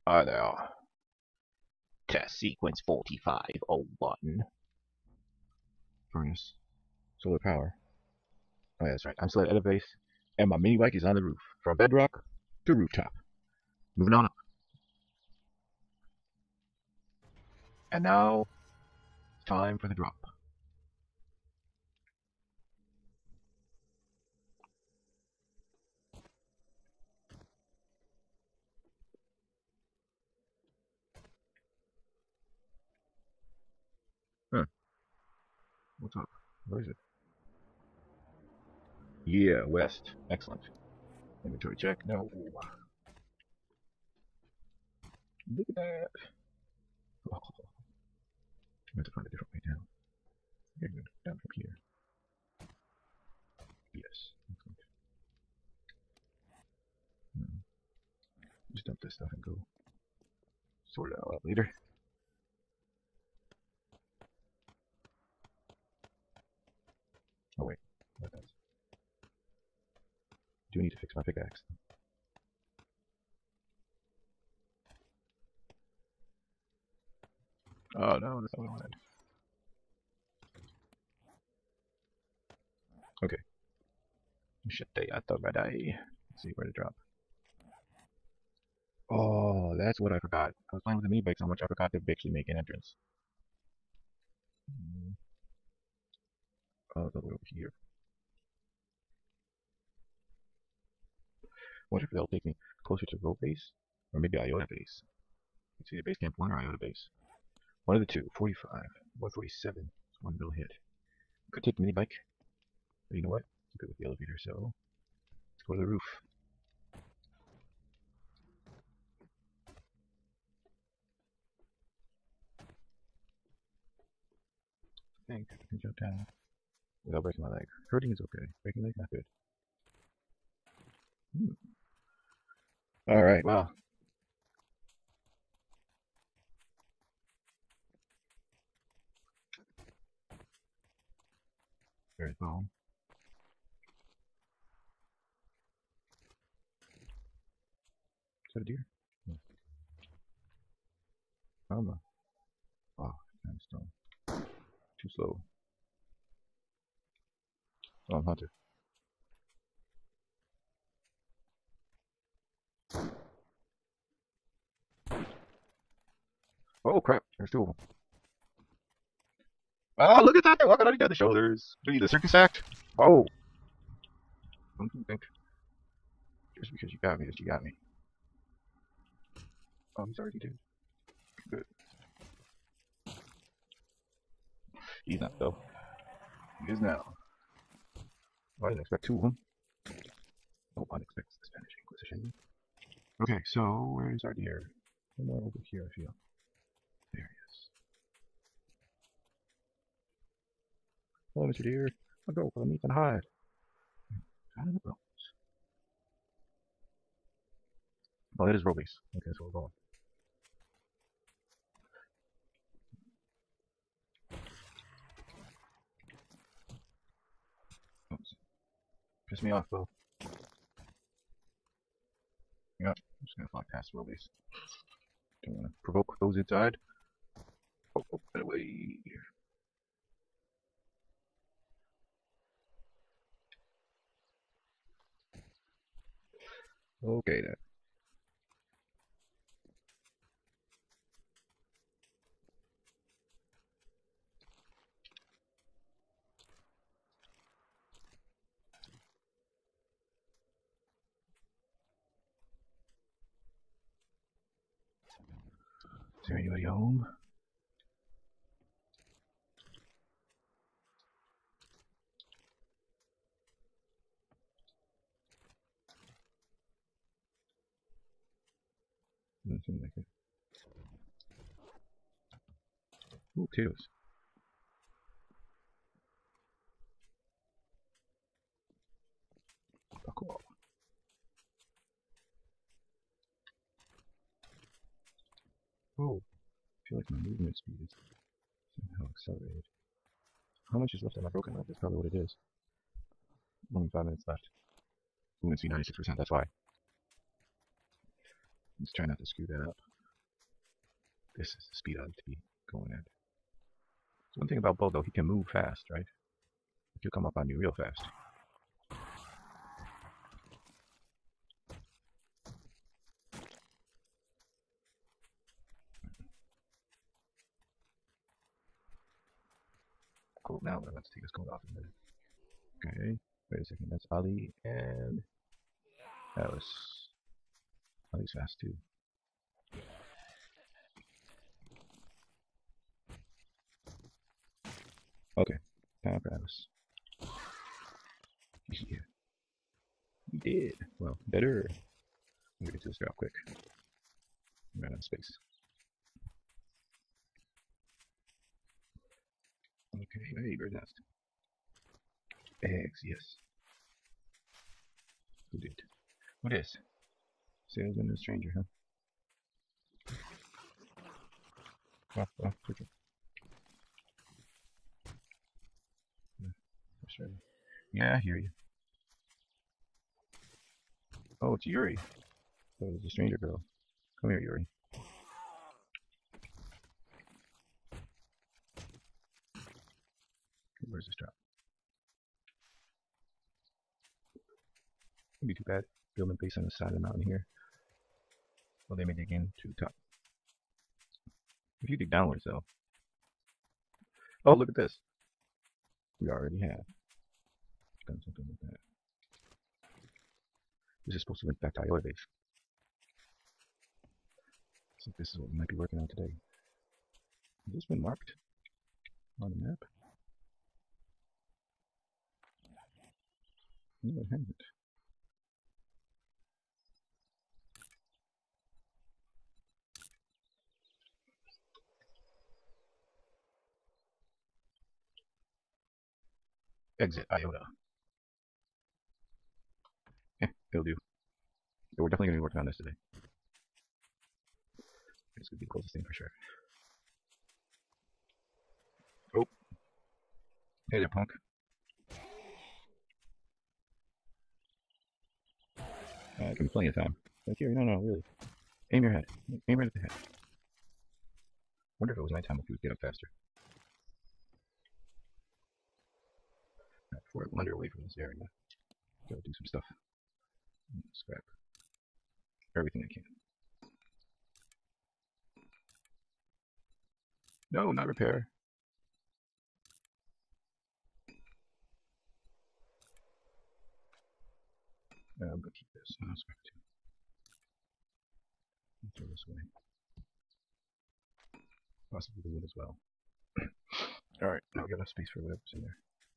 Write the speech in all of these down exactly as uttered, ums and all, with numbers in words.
Hi there. Test sequence forty-five oh one. Furnace. Solar power. Oh yeah, that's right. I'm still at Edibase, and my mini bike is on the roof. From bedrock to rooftop. Moving on up. And now, time for the drop. Huh. What's up? Where is it? Yeah, west. Excellent. Inventory check. No. Look at that. Oh, I have to find a different way down. Yeah, go down from here. Yes. Excellent. Hmm. Just dump this stuff and go sort it all out later. Oh wait, what else? Do need to fix my pickaxe. Oh no, that's not what I wanted. Okay. Shitayata. Let's see where to drop. Oh, that's what I forgot. I was playing with the mini bike so much I forgot to actually make an entrance. Mm. Oh, it's all the way over here. I wonder if that'll take me closer to Road Base or maybe Iota Base. Let's see the base camp one or Iota Base. One of the two. forty-five. one forty-seven. It's one little hit. Could take the mini bike. But you know what? It's good with the elevator, so let's go to the roof. I think I can jump down without breaking my leg. Hurting is okay. Breaking leg, not good. Hmm. Alright, well. There's bone. Is that a deer? No. Oh no. Oh, sandstone. Too slow. Oh, I'm hunter. Oh crap, there's two of them. Oh, look at that! They're walking on each other's shoulders. Do you the circus act? Oh, don't you think just because you got me that you got me? Oh, he's already dead. Good. He's not though. He is now. Oh, I didn't expect two of them. No one expects the Spanish Inquisition. Okay, so where is our deer? Somewhere over here, I feel. There he is. Hello, Mister Deer. I'll go for the meat and hide. Out of the bones. Oh, that is Robies. Okay, so we're going. Oops. Piss me off, though. Yep, I'm just gonna fly past Robies. Don't wanna provoke those inside. Oh, oh, get away. Okay, then. Is there anybody home? Doesn't seem like it. Ooh, potatoes. Oh, cool. Oh, I feel like my movement speed is somehow accelerated. How much is left on my broken leg? That's probably what it is. Only five minutes left. Movement speed ninety-six percent, that's why. Let's try not to screw that up. this is the speed I like to be going at. So one thing about Bo, though, he can move fast, right? He'll come up on you real fast. Cool, now let's take his coat off in a minute. Okay, wait a second, that's Ali and Alice. Ali's fast too. Okay, time for Alice. Yeah, he did. Well, better. Let me get to this real quick. I'm out of space. Okay, hey, bird's nest. Eggs, yes. Who did? What is? Salesman and a stranger, huh? Oh, oh, quick. Yeah, yeah, I hear you. Oh, it's Yuri. Oh, it's a stranger girl. Come here, Yuri. Where's this drop? Wouldn't be too bad. Building base on the side of the mountain here. Well, they may dig in to the top. If you dig downwards, though. Oh, look at this. We already have done something like that. This is supposed to link back to Iota base. So this is what we might be working on today. Has this been marked on the map? No, it hasn't. Exit Iota. Yeah, it'll do. But we're definitely going to be working on this today. This could be the closest thing for sure. Oh. Hey there, punk. Uh, give me plenty of time. Like, here, no, no, really. Aim your head. Aim right at the head. Wonder if it was nighttime if we would get up faster. Right, before I wander away from this area, gotta do some stuff. Scrap everything I can. No, not repair. Uh, I'm gonna keep this. I'll scrap it too. Throw this away. Possibly the wood as well. Alright, now we got enough space for whatever's in there.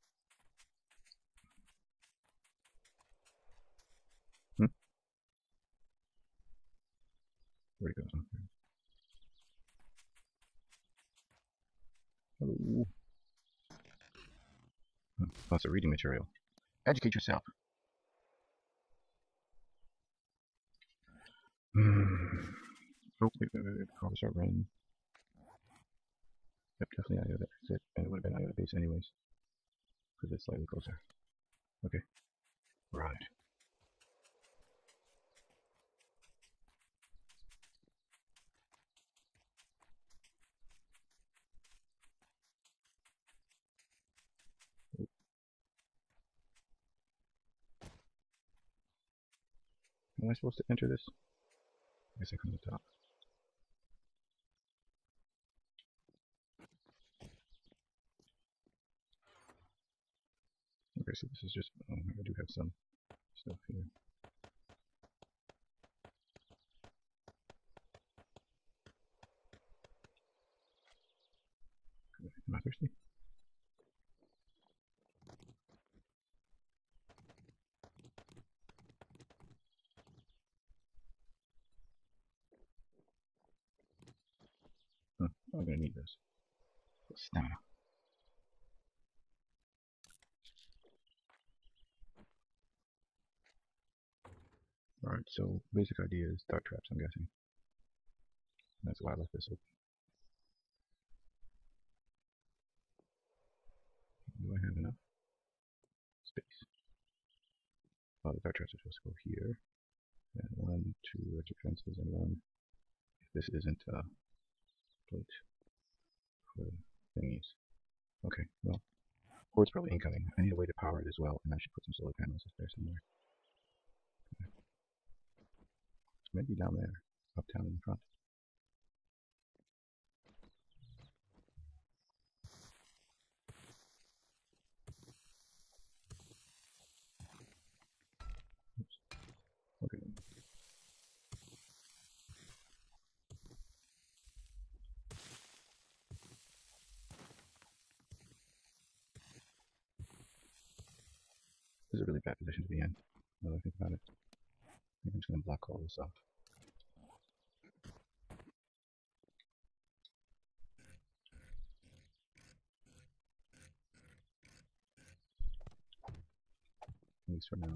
Hmm? Where'd it go? Okay. Hello. Huh, lots of reading material. Educate yourself. Hmm. Oh, wait, wait, wait, wait. Call start running. Yep, definitely Iota exit. And it would have been Iota base anyways. Because it's slightly closer. Okay. Right. Am I supposed to enter this? I guess I come to the top. Okay, so this is just, oh, I do have some stuff here. Am I thirsty? Huh, I'm gonna need this. Stamina. Alright, so basic idea is dart traps, I'm guessing. That's why I left this open. Do I have enough space? Oh, the dart traps are supposed to go here. And one, two electric fences, and one. If this isn't uh, plate for the thingies. Okay, well, Horde's probably incoming. I need a way to power it as well, and I should put some solar panels up there somewhere. Okay. So maybe down there, uptown in front. Oops. Okay. This is a really bad position to be in, now that I think about it. I think I'm just going to block all this off. At least for now.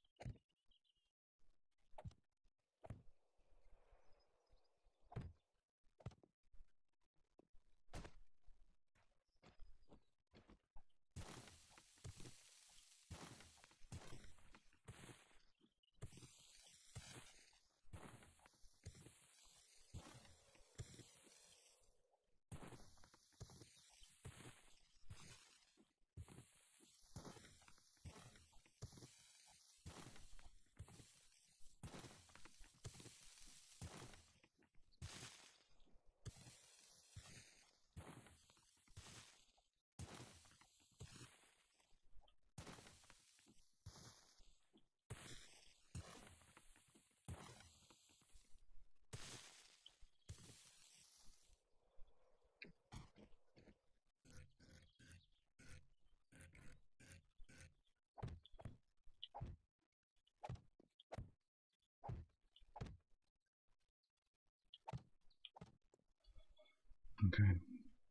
Okay. I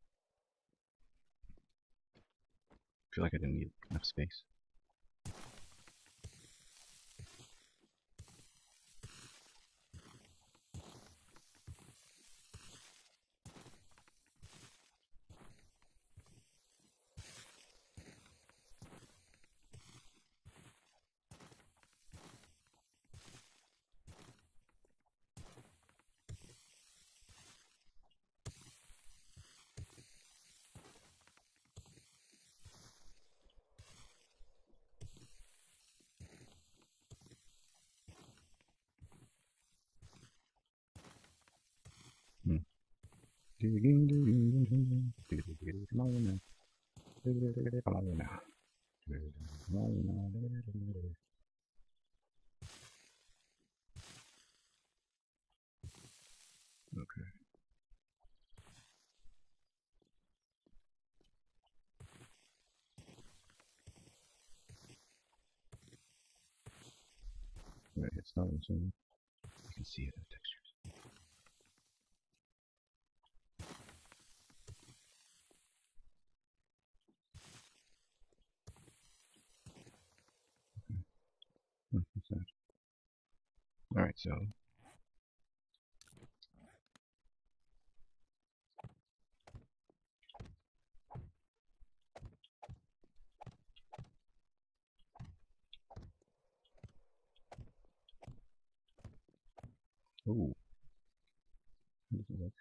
feel like I didn't need enough space. Hmm. Come on now. Come on now. Okay. Right, it's not soon. You can see it in the textures. Okay. Hmm, what's that? Alright, so ooh. How does it look?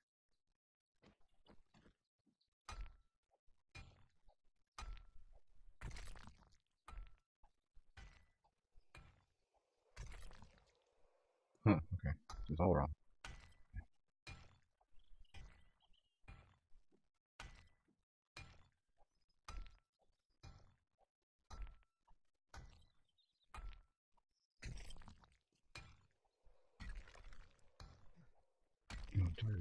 Huh, okay. It's all wrong. Oh, I'm tired.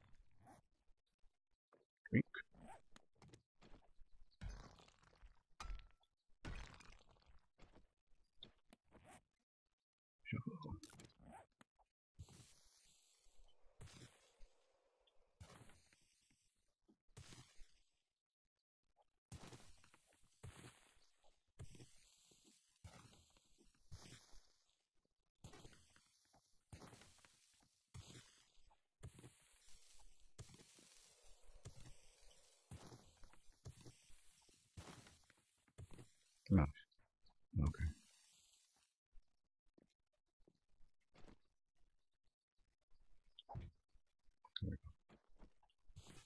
Drink. Shuffle. Mouse. Okay. There we go.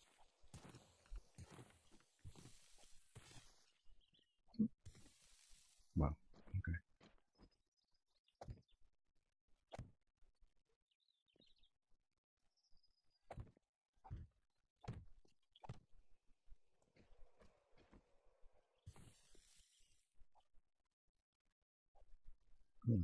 Hmm.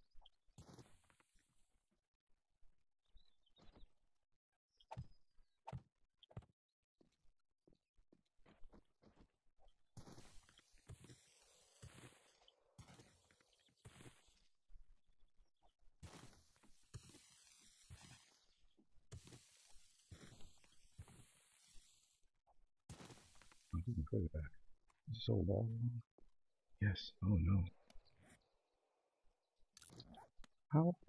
I'm even further back. Is this all wall? Yes. Oh no. How? Oh,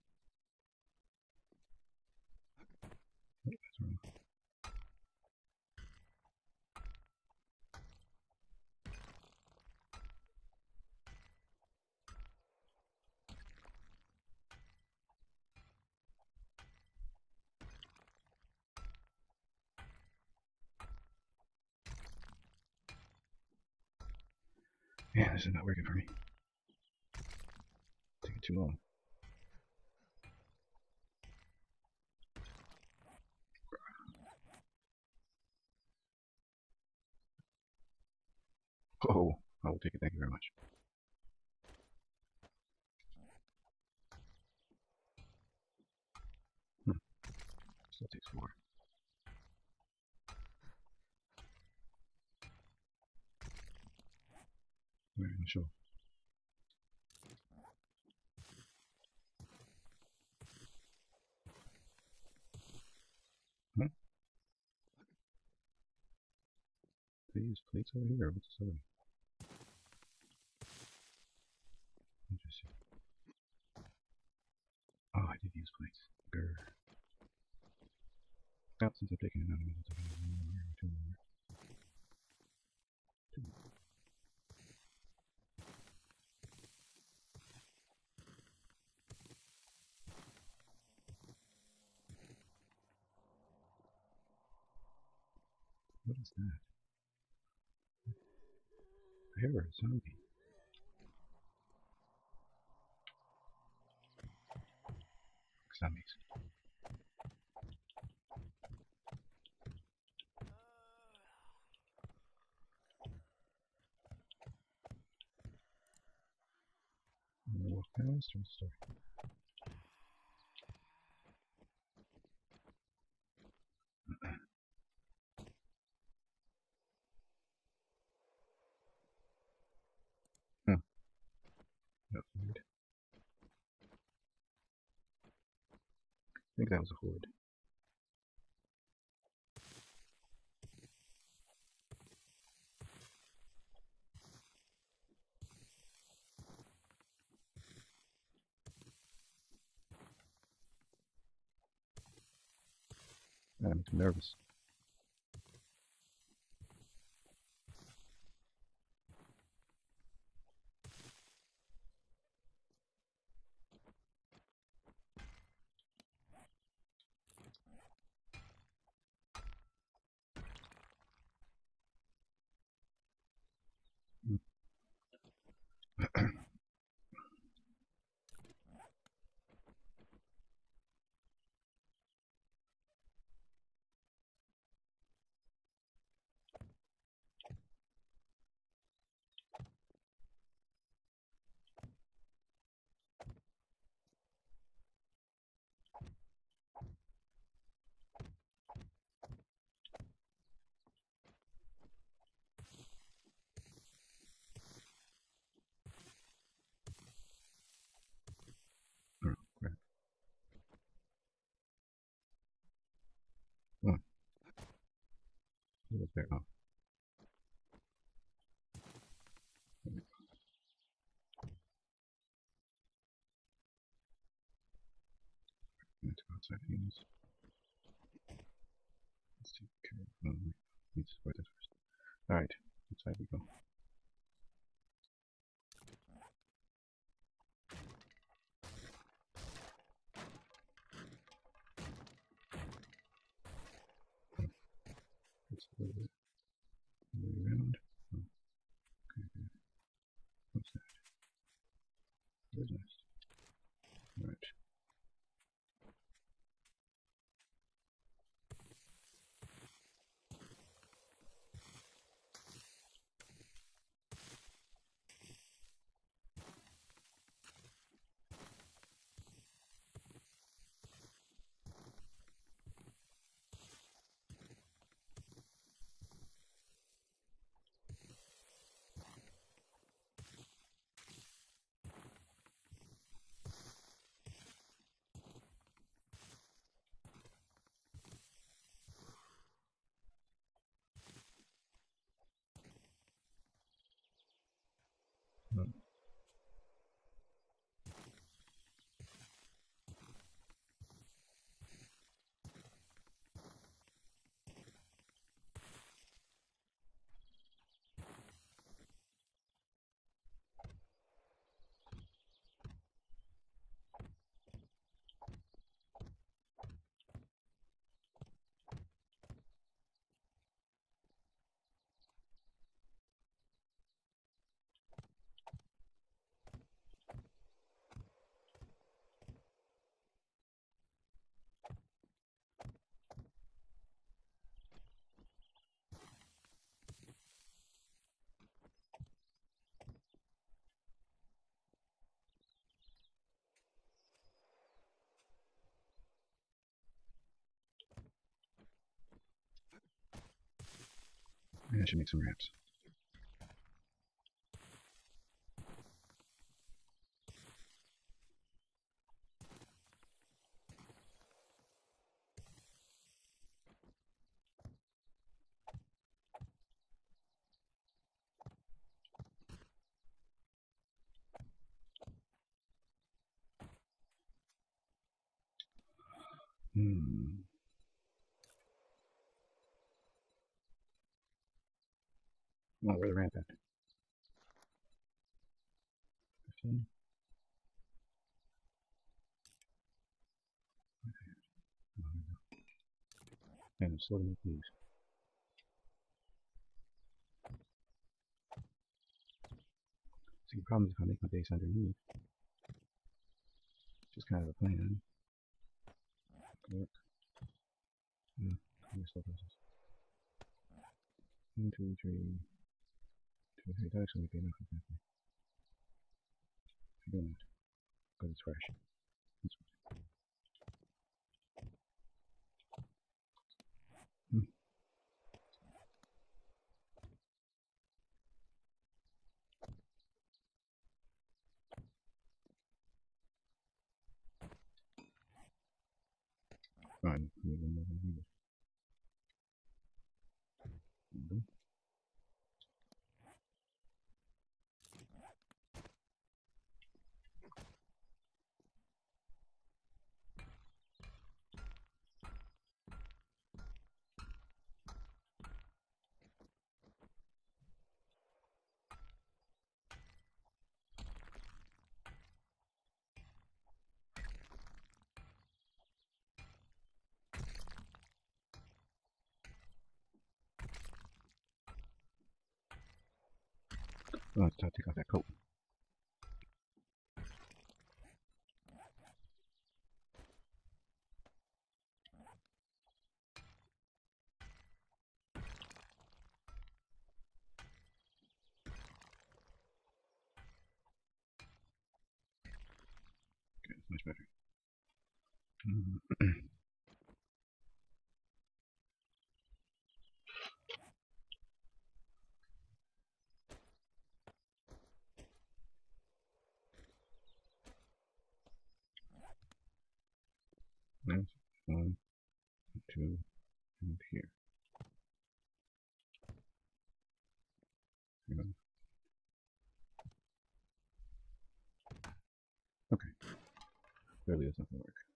that's wrong. Man, this is not working for me. It's taking too long. Oh, I will take it. Thank you very much. Hmm. Still takes four. Where in the show? Huh? These plates over here. What's this over? Interesting. Oh, I did use plates. Grr. Now, since I've taken it out, I might as well take it one more or two more. Two more. What is that? Hair, zombie. Zombies. I'm gonna walk past or story. Huh. That's weird. I think that was a horde. That makes me nervous. Oh, crap. Oh, what was there? Oh. I need to go outside the units. Let's take care of oh, wait. Need to support this first. Alright, outside we go. It's a little bit way around. Oh, okay, good. What's that? Very nice. Alright. And I should make some ramps. Hmm. Oh, where's the ramp at? fifteen? Oh, there we go. And it's slow to make these. See, the problem is if I make my base underneath, just kind of a plan. Work. Yeah, how slow process. One, two, three, two, three. That actually might be enough, exactly. If you're doing that, because it's fresh. That's hmm. Fine, I need one more than here. There we go. Oh, it's time to take off that coat. Okay, that's much better. Mm. That's one, two, and here. Here we go. Okay. Clearly that's not gonna work.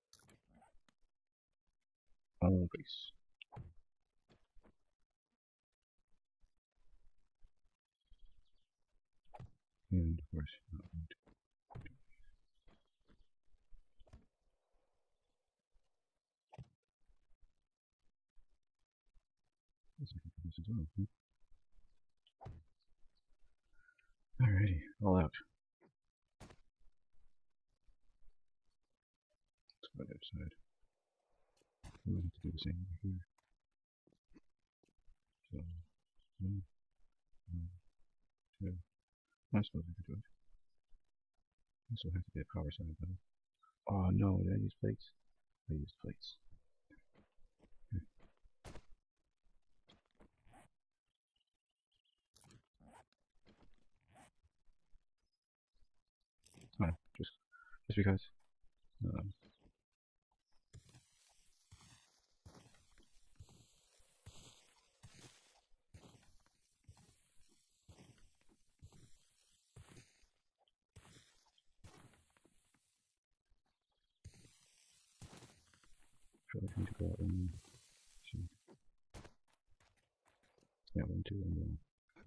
All base. And of course, not going to. Let's look at this as well. Hmm? Alrighty, all out. Let's go to the other side. I'm going to do the same over here. So, one, one, two. I suppose I could do it. This will have to be a power side though. Oh no, did I use plates? I used plates. Okay. Oh, just, just because. Um, Probably going to go out one, two. Yeah, one, two, and one.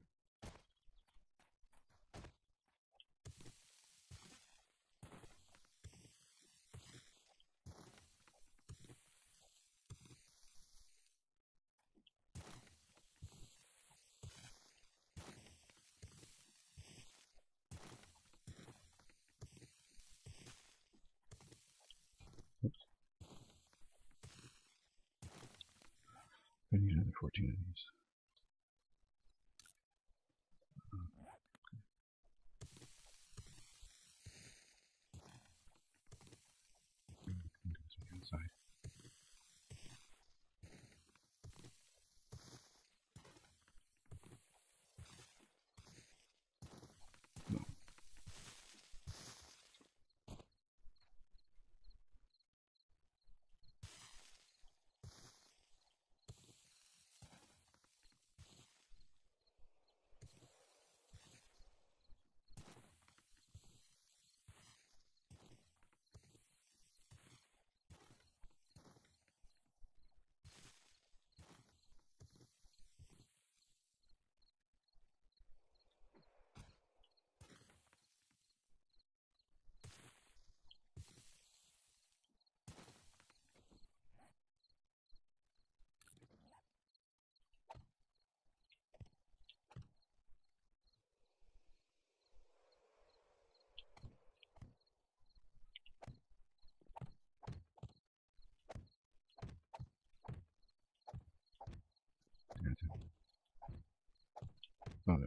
Oops. I need another fourteen of these. Inside.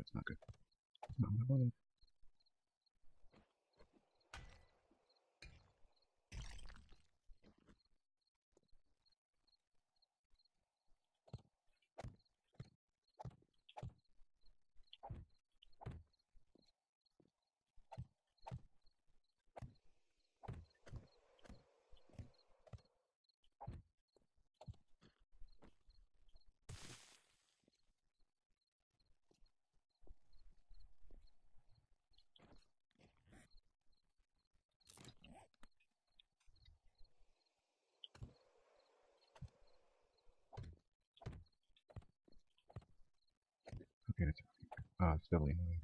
That's not good. Not what I wanted. Okay, that's ah, it's doubly annoying.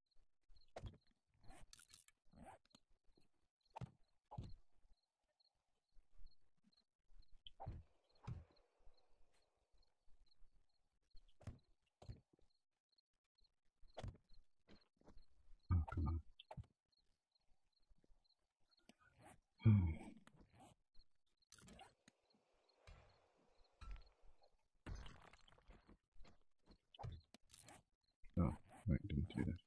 Oh, come on. Oh, right, didn't do that.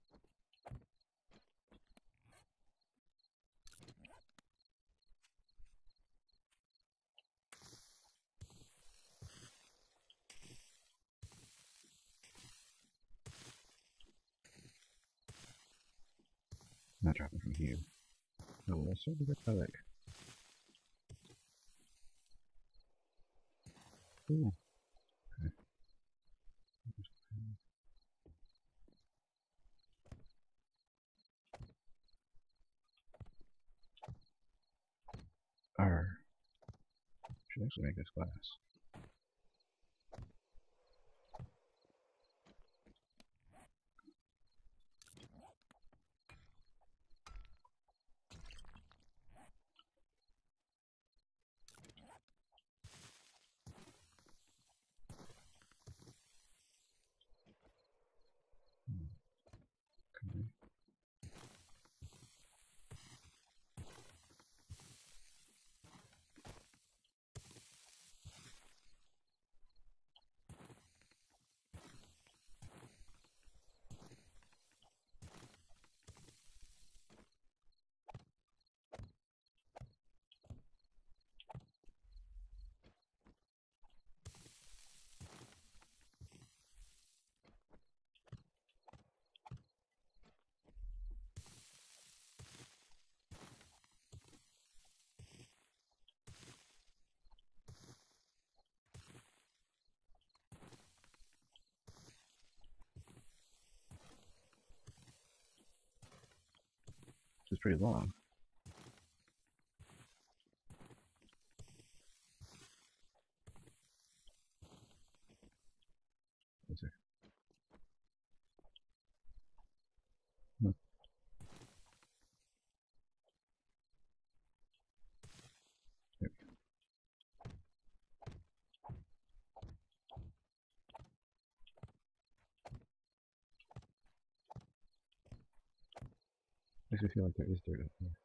Not dropping from here. Oh, well, so we got my leg. Ooh. Okay. R. Should actually make this glass. Okay. This is pretty long. Is it? Hmm. There we go. Makes me feel like there is dirt up here.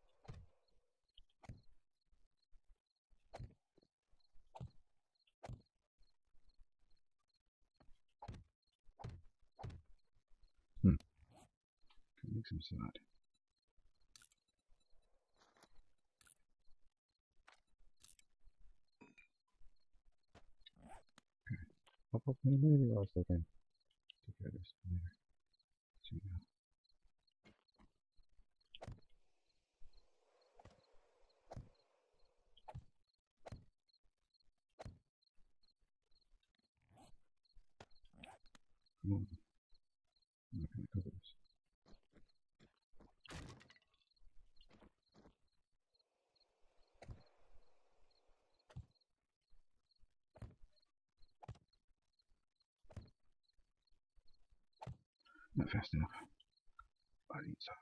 Hmm. Can make some sod. Okay. Up, up, maybe, maybe I'll still can take care of this later. See now. Come on. I'm not gonna cover this. Not fast enough. I need sod.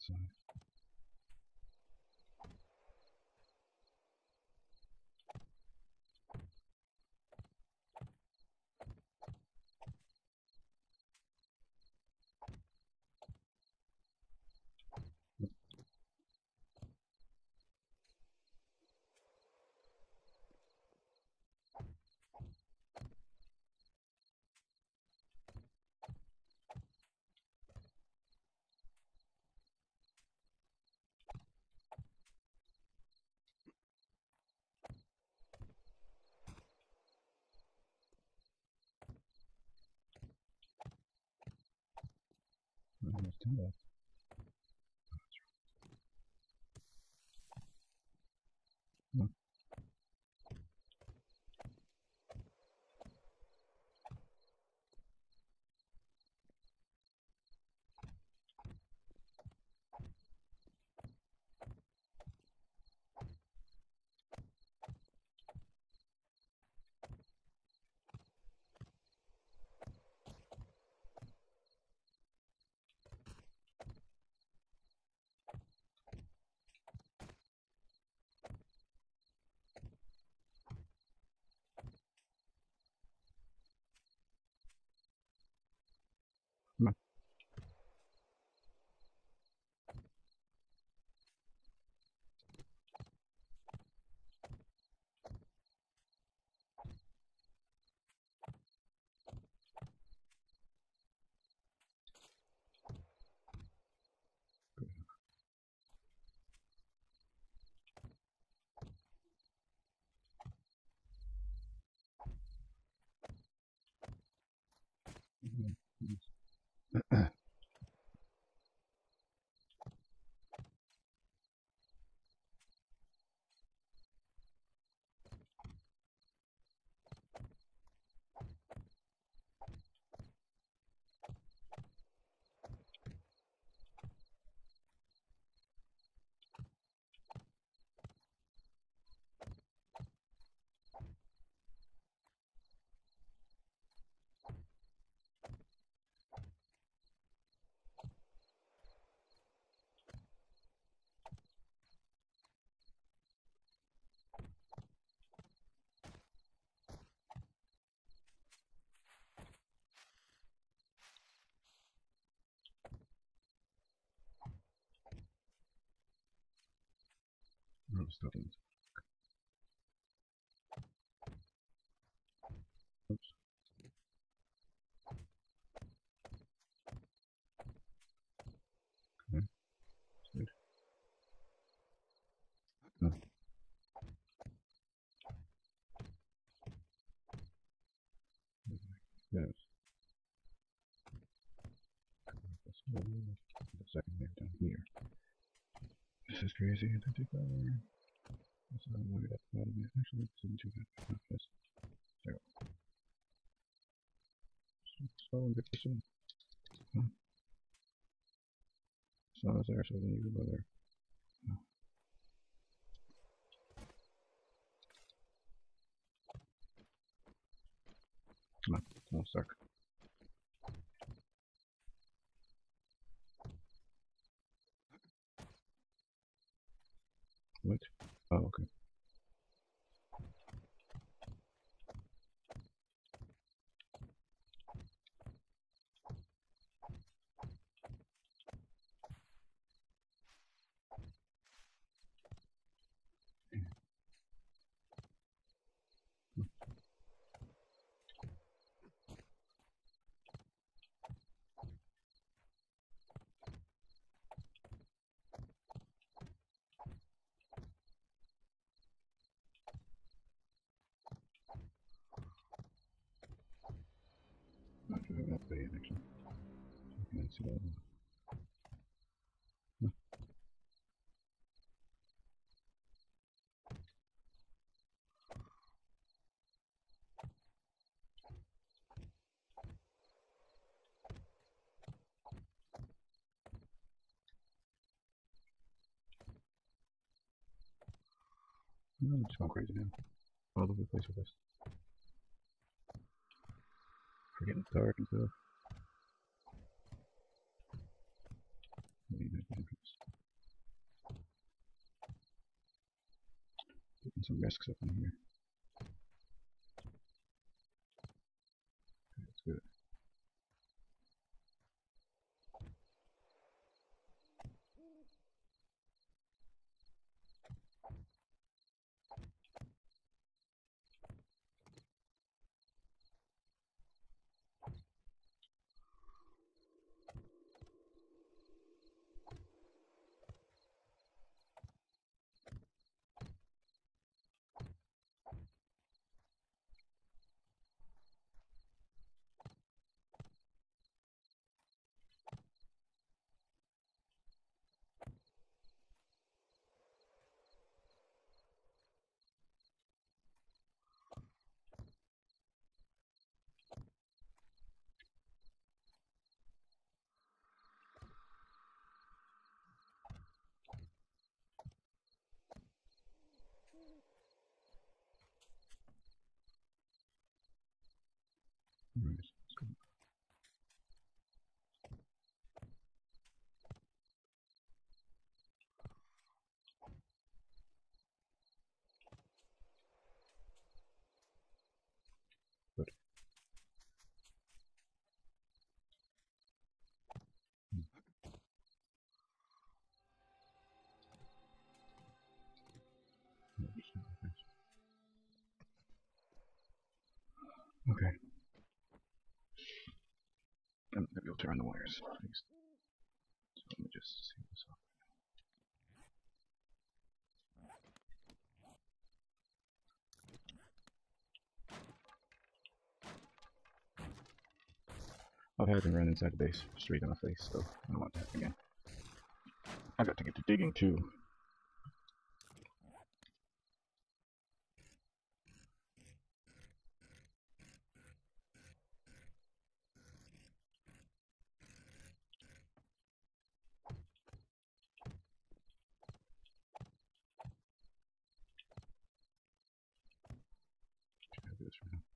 No, still doesn't. Oops. Okay. Good. No. Yes. The second layer down here. This is crazy. I think uh, that's not what it is. Actually, it's in two bad. Yes. There. So get this in. Huh? So it's there, so then you go there. No. Come on, no stuck. What? Oh, okay. Not sure that way, actually. I can't see that. Huh. No, I'm just going crazy now. All over the place with this. Forgetting it's dark and stuff. Maybe that's the entrance. And some risks up in here. That's good. Alright, let's go. Good. Hmm. Okay. I'm not gonna be able to run the wires. Please. So let me just see this off. I've had them run inside the base straight on my face, so I don't want that again. I got to get to digging too. I'll do this for now.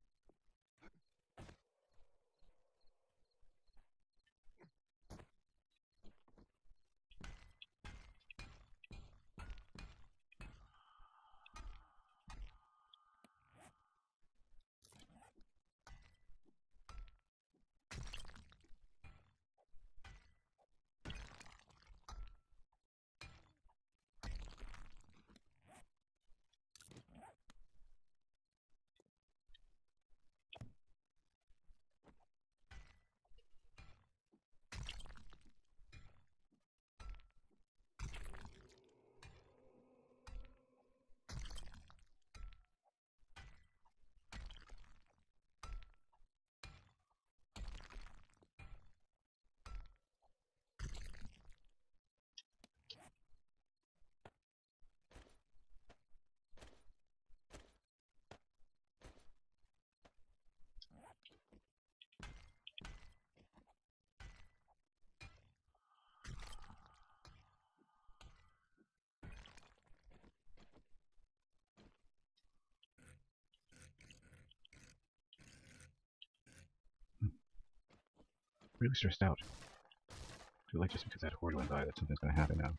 Really stressed out. I feel like just because that horde went by that something's gonna happen now.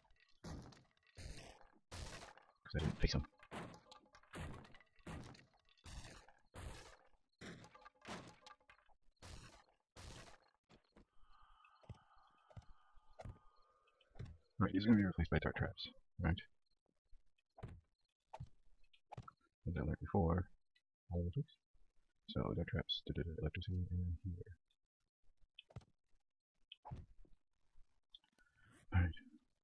Because I didn't face him. Alright, these are gonna be replaced by dart traps. Right? As I learned before. So dart traps, da -da -da, electricity, and then here. Alright.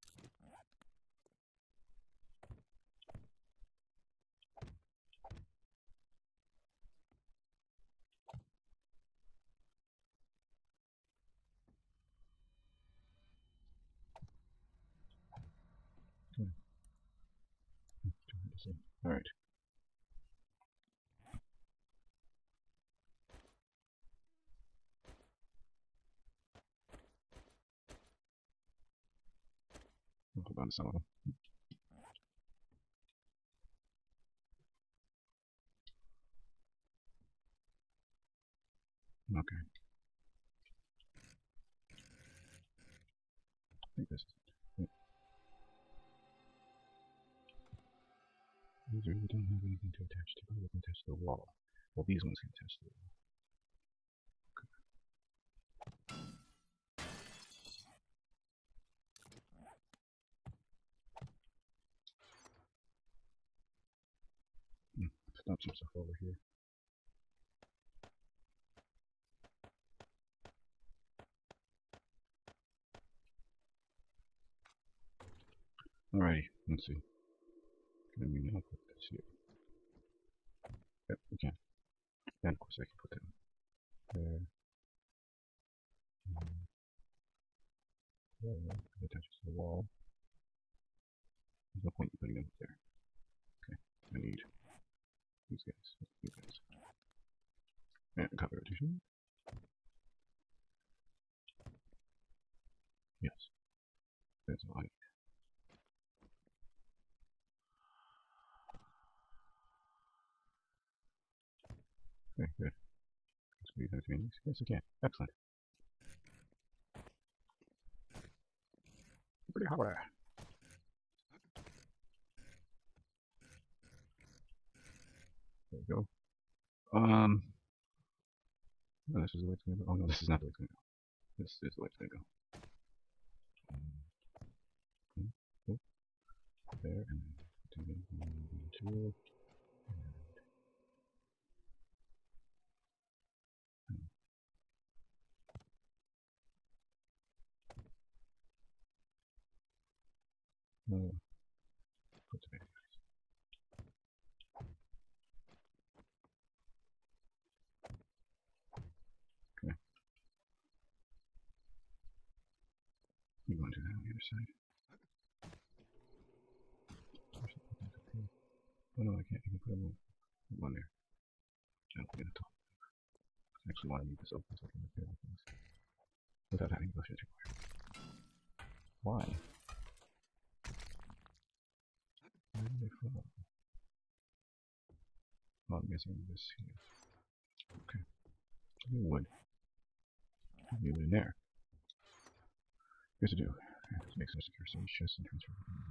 Alright. I'll hold on to some of them. Okay. I think this is it. These really don't have anything to attach to. They can attach to the wall. Well, these ones can attach to the wall. Hmm. Stop some stuff over here. Alrighty, let's see. Can we now put this here? Yep, we can. And of course I can put them there. And there. It attaches to the wall. There's no point in putting them up there. Okay, I need these guys. These guys. And cover addition. Yes. That's all I need. Okay, good. Let's leave everything. Yes, I can. Excellent. Pretty hard. There we go. Um. No, this is the way it's gonna go. Oh no, this is not the way it's gonna go. This is the way it's gonna go. Um, oh, there, and then two, and uh, put the baby guys. Okay. You want to do that on the other side? Oh no, I can't. You can put one, one there. No, in the top. I actually want to leave this open so I can repair things without having to go through the wire. Why? Where did they fall? Oh, I'm guessing this here. Okay. Give me wood. Give me wood in there. Here's to do. Let's make some secure storage chests and transfer them over.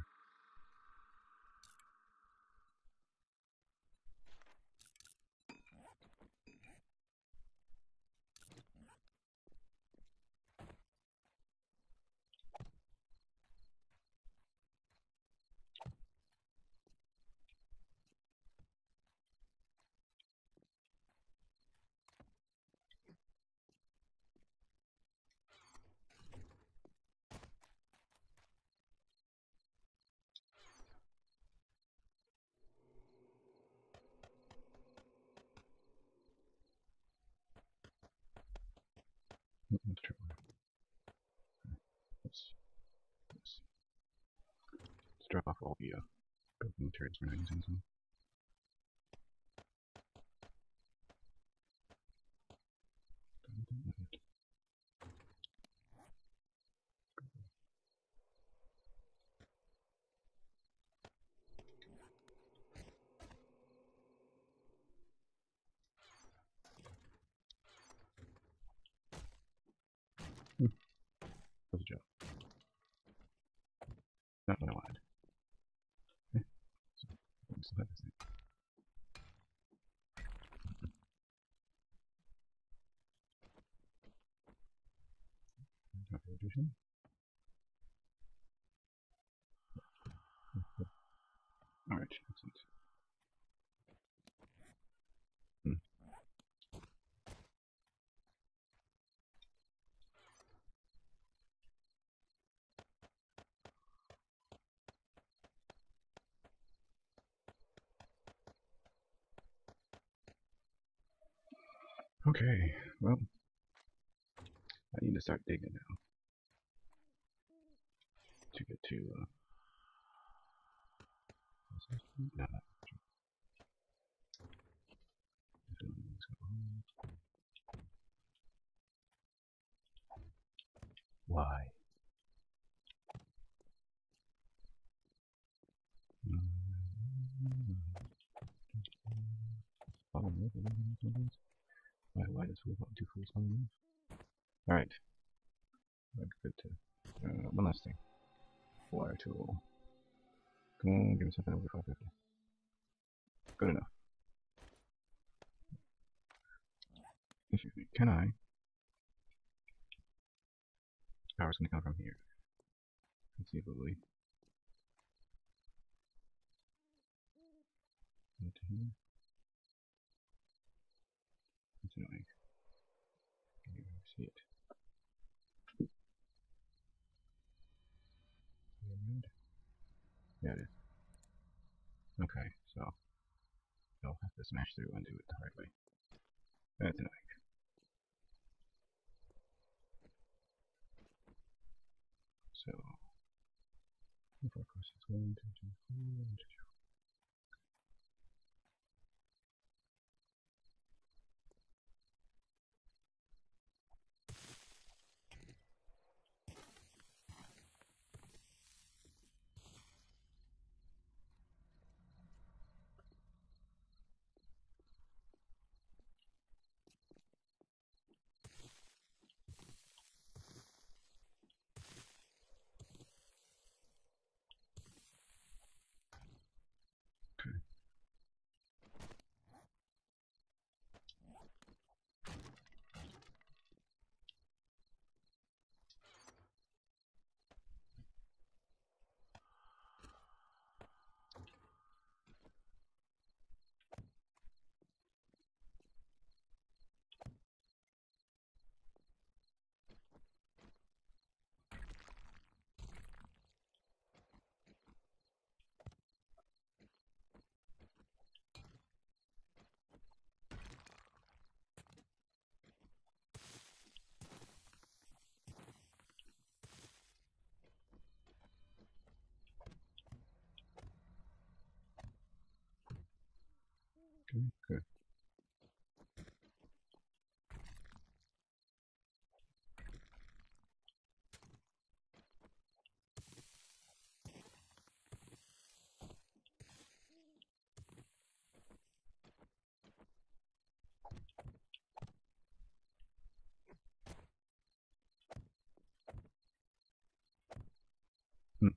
Let's try one. Let's, let's, let's drop off all the uh, building materials we're not using. So. Hmm. That was a joke. Not what I wanted. Okay. So, we still have this thing. Copy addition. Alright, excellent. Hmm. Okay, well, I need to start digging now to get to, uh, no, not why? Follow me. Why, why does fool two fools follow me? Alright. Good to, uh, one last thing. Wire tool. Come on, give me something over five fifty. Good enough. Excuse me. Can I? Power's gonna come from here. Conceivably. Into here. That's annoying. Can you see it? Yeah, it is. Okay, so I'll have to smash through and do it the hard way. That's annoying. So, four questions. One, two, three, four, one, two, three. Okay. Okay, good. Hmm.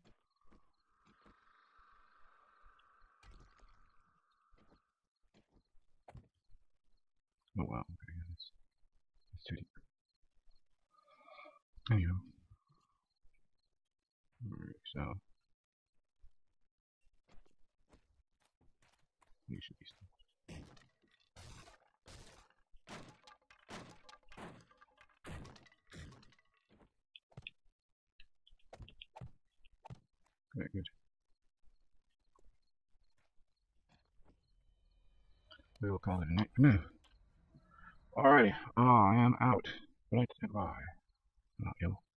Oh wow, okay, that's, that's too deep. Anyhow. Alright, so you should be still. Very good. We will call it a night for now. Alrighty, oh, I am out. Right, goodbye. Not ill.